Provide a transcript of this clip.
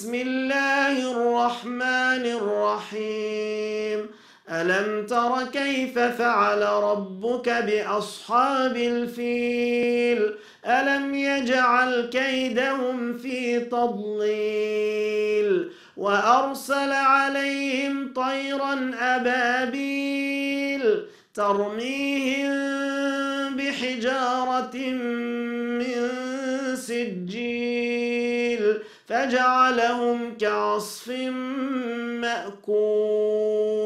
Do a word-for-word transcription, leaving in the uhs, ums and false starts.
بسم الله الرحمن الرحيم ألم تر كيف فعل ربك بأصحاب الفيل ألم يجعل كيدهم في تضليل وأرسل عليهم طيرا أبابيل ترميهم بحجارة من سجيل فجعلهم كعصف مأكول